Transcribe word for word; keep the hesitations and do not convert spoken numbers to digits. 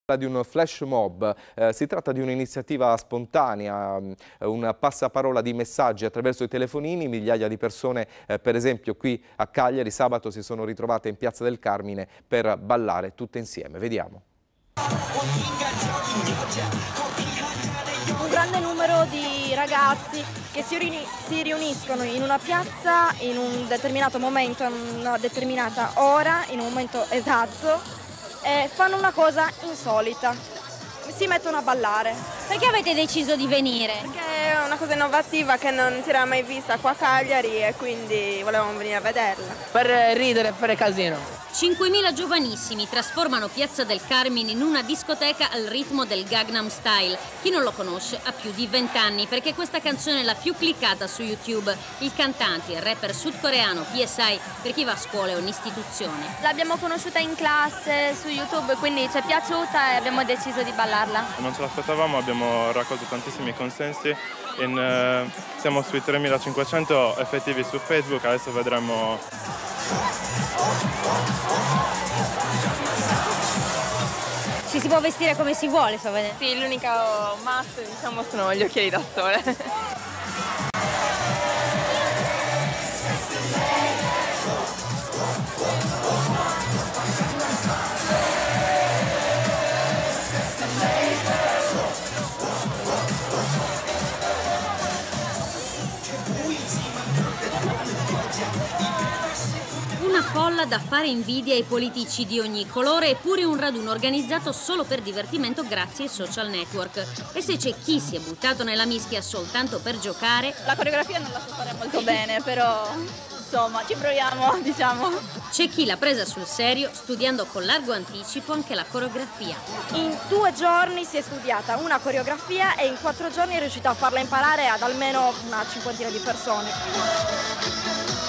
di un flash mob, eh, si tratta di un'iniziativa spontanea, un passaparola di messaggi attraverso i telefonini. Migliaia di persone, eh, per esempio qui a Cagliari, sabato si sono ritrovate in Piazza del Carmine per ballare tutte insieme. Vediamo. Un grande numero di ragazzi che si, riuni si riuniscono in una piazza in un determinato momento, in una determinata ora, in un momento esatto, e fanno una cosa insolita, si mettono a ballare. Perché avete deciso di venire? Perché è una cosa innovativa che non si era mai vista qua a Cagliari e quindi volevamo venire a vederla. Per ridere e fare casino. cinquemila giovanissimi trasformano Piazza del Carmine in una discoteca al ritmo del Gangnam Style. Chi non lo conosce ha più di vent'anni perché questa canzone è la più cliccata su YouTube. Il cantante, il rapper sudcoreano P S I, per chi va a scuola è un'istituzione. L'abbiamo conosciuta in classe su YouTube, quindi ci è piaciuta e abbiamo deciso di ballarla. Non ce l'aspettavamo, abbiamo raccolto tantissimi consensi. In, eh, siamo sui tremilacinquecento effettivi su Facebook, adesso vedremo. Ci si può vestire come si vuole, so vedere. Sì, l'unico must, diciamo, sono gli occhiali da sole. Una folla da fare invidia ai politici di ogni colore, eppure un raduno organizzato solo per divertimento grazie ai social network. E se c'è chi si è buttato nella mischia soltanto per giocare... La coreografia non la so fare molto bene, però insomma ci proviamo, diciamo. C'è chi l'ha presa sul serio, studiando con largo anticipo anche la coreografia. In due giorni si è studiata una coreografia e in quattro giorni è riuscita a farla imparare ad almeno una cinquantina di persone.